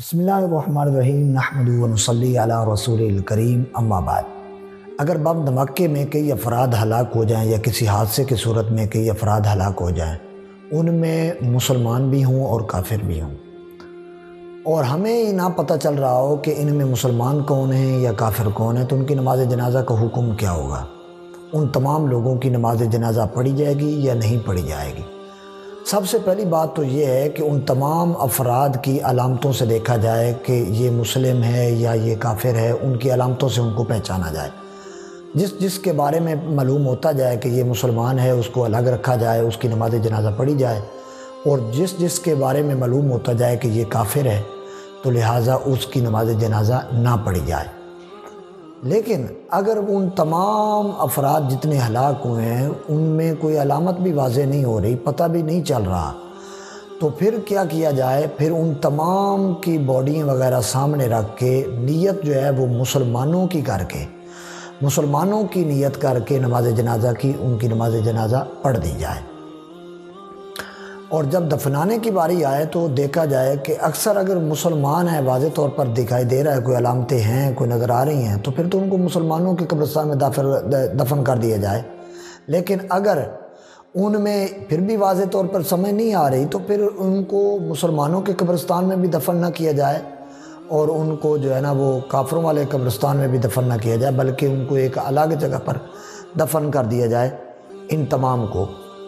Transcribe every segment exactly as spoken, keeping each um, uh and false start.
بسم اللہ الرحمن الرحیم نحمد و نصلی علی رسول الکریم اما بعد۔ اگر بم دھماکے میں کئی افراد ہلاک ہو جائیں یا کسی حادثے کی صورت میں کئی افراد ہلاک ہو جائیں، ان میں مسلمان بھی ہوں اور کافر بھی ہوں، اور ہمیں یہ نہ پتہ چل رہا ہو کہ ان میں مسلمان کون ہیں یا کافر کون ہیں، تو ان کی نماز جنازہ کا حکم کیا ہوگا؟ ان تمام لوگوں کی نماز جنازہ پڑھی جائے گی یا نہیں پڑھی جائے گی؟ سب سے پہلی بات تو یہ ہے کہ ان تمام افراد کی علامتوں سے دیکھا جائے کہ یہ مسلم ہے یا یہ کافر ہے، ان کی علامتوں سے ان کو پہچانا جائے۔ جس جس کے بارے میں معلوم ہوتا جائے کہ یہ مسلمان ہے، اس کو الگ رکھا جائے، اس کی نماز جنازہ پڑھی جائے، اور جس جس کے بارے میں معلوم ہوتا جائے کہ یہ کافر ہے تو لہٰذا اس کی نماز جنازہ نہ پڑھی جائے۔ لیکن اگر ان تمام افراد جتنے ہلاک ہوئے ہیں ان میں کوئی علامت بھی واضح نہیں ہو رہی، پتہ بھی نہیں چل رہا، تو پھر کیا کیا جائے؟ پھر ان تمام کی باڈیاں وغیرہ سامنے رکھ کے نیت جو ہے وہ مسلمانوں کی کر کے مسلمانوں کی نیت کر کے نماز جنازہ کی ان کی نماز جنازہ پڑھ دی جائے۔ اور جب دفنانے کی باری آئے تو دیکھا جائے کہ اکثر اگر مسلمان ہیں، واضح طور پر دکھائی دے رہا ہے، کوئی علامتیں ہیں، کوئی نظر آ رہی ہیں، تو پھر تو ان کو مسلمانوں کے قبرستان میں دفن کر دیا جائے۔ لیکن اگر ان میں پھر بھی واضح طور پر سمجھ نہیں آ رہی تو پھر ان کو مسلمانوں کے قبرستان میں بھی دفن نہ کیا جائے، اور ان کو جو ہے نا وہ کافروں والے قبرستان میں بھی دفن نہ کیا جائے، بلکہ ان کو ایک الگ جگہ پر دفن کر دیا جائے ان تمام کو۔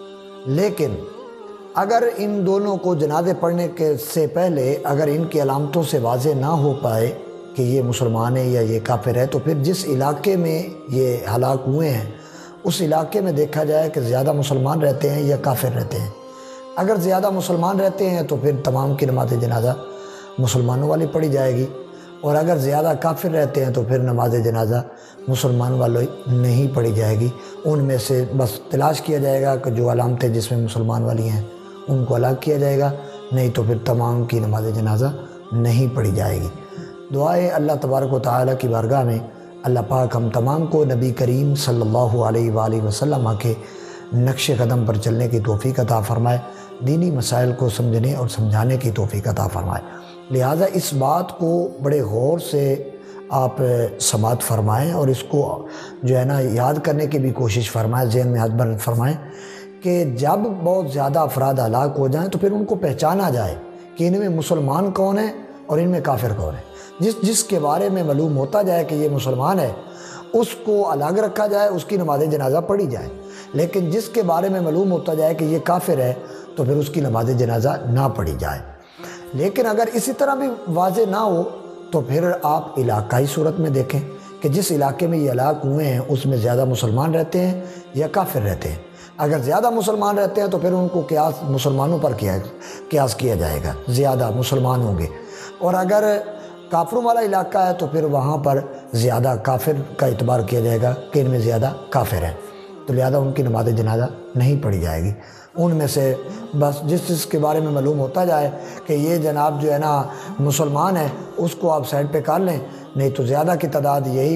لیکن اگر ان دونوں کو جنازے پڑھنے کے سے پہلے اگر ان کی علامتوں سے واضح نہ ہو پائے کہ یہ مسلمان ہے یا یہ کافر ہے، تو پھر جس علاقے میں یہ ہلاک ہوئے ہیں اس علاقے میں دیکھا جائے کہ زیادہ مسلمان رہتے ہیں یا کافر رہتے ہیں۔ اگر زیادہ مسلمان رہتے ہیں تو پھر تمام کی نماز جنازہ مسلمانوں والی پڑھی جائے گی، اور اگر زیادہ کافر رہتے ہیں تو پھر نماز جنازہ مسلمان والی نہیں پڑھی جائے گی۔ ان میں سے بس تلاش کیا جائے گا کہ جو علامتیں جس میں مسلمان والی ہیں ان کو الگ کیا جائے گا، نہیں تو پھر تمام کی نماز جنازہ نہیں پڑھی جائے گی۔ دعائے اللہ تبارک و تعالیٰ کی بارگاہ میں اللہ پاک ہم تمام کو نبی کریم صلی اللہ علیہ وآلہ وسلم کے نقش قدم پر چلنے کی توفیق عطا فرمائے، دینی مسائل کو سمجھنے اور سمجھانے کی توفیق عطا فرمائے۔ لہٰذا اس بات کو بڑے غور سے آپ سماعت فرمائیں اور اس کو جو ہے نا یاد کرنے کی بھی کوشش فرمائیں، ذہن میں حاضر فرمائیں کہ جب بہت زیادہ افراد ہلاک ہو جائیں تو پھر ان کو پہچانا جائے کہ ان میں مسلمان کون ہیں اور ان میں کافر کون ہیں۔ جس جس کے بارے میں معلوم ہوتا جائے کہ یہ مسلمان ہے اس کو الگ رکھا جائے، اس کی نماز جنازہ پڑھی جائے۔ لیکن جس کے بارے میں معلوم ہوتا جائے کہ یہ کافر ہے تو پھر اس کی نماز جنازہ نہ پڑھی جائے۔ لیکن اگر اسی طرح بھی واضح نہ ہو تو پھر آپ علاقائی صورت میں دیکھیں کہ جس علاقے میں یہ ہلاک ہوئے ہیں اس میں زیادہ مسلمان رہتے ہیں یا کافر رہتے ہیں۔ اگر زیادہ مسلمان رہتے ہیں تو پھر ان کو قیاس مسلمانوں پر کیا قیاس کیا جائے گا، زیادہ مسلمان ہوں گے، اور اگر کافروں والا علاقہ ہے تو پھر وہاں پر زیادہ کافر کا اعتبار کیا جائے گا کہ ان میں زیادہ کافر ہیں، تو لہذا ان کی نماز جنازہ نہیں پڑھی جائے گی۔ ان میں سے بس جس جس کے بارے میں معلوم ہوتا جائے کہ یہ جناب جو ہے نا مسلمان ہے اس کو آپ سائڈ پہ کر لیں، نہیں تو زیادہ کی تعداد یہی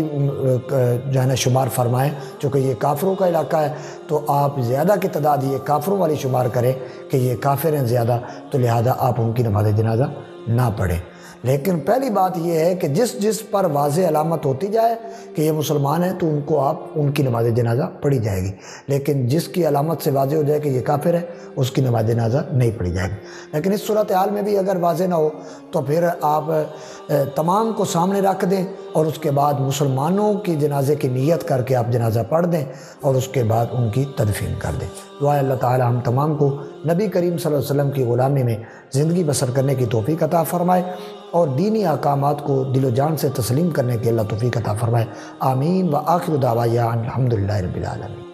جو ہے نا شمار فرمائیں، چونکہ یہ کافروں کا علاقہ ہے تو آپ زیادہ کی تعداد یہ کافروں والی شمار کریں کہ یہ کافر ہیں زیادہ، تو لہذا آپ ان کی نماز جنازہ نہ پڑھیں۔ لیکن پہلی بات یہ ہے کہ جس جس پر واضح علامت ہوتی جائے کہ یہ مسلمان ہے تو ان کو آپ ان کی نماز جنازہ پڑھی جائے گی، لیکن جس کی علامت سے واضح ہو جائے کہ یہ کافر ہے اس کی نماز جنازہ نہیں پڑھی جائے گی۔ لیکن اس صورتحال میں بھی اگر واضح نہ ہو تو پھر آپ تمام کو سامنے رکھ دیں اور اس کے بعد مسلمانوں کی جنازے کی نیت کر کے آپ جنازہ پڑھ دیں اور اس کے بعد ان کی تدفین کر دیں۔ دعا اللہ تعالی ہم تمام کو نبی کریم صلی اللہ علیہ وسلم کی غلامی میں زندگی بسر کرنے کی توفیق عطا فرمائے اور دینی احکامات کو دل و جان سے تسلیم کرنے کی اللہ توفیق عطا فرمائے۔ آمین و آخر دعوانا الحمدللہ رب العالمین۔